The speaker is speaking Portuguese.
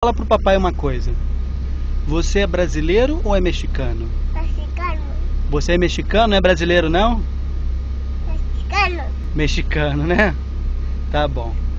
Fala pro papai uma coisa. Você é brasileiro ou é mexicano? Mexicano. Você é mexicano, não é brasileiro não? Mexicano. Mexicano, né? Tá bom.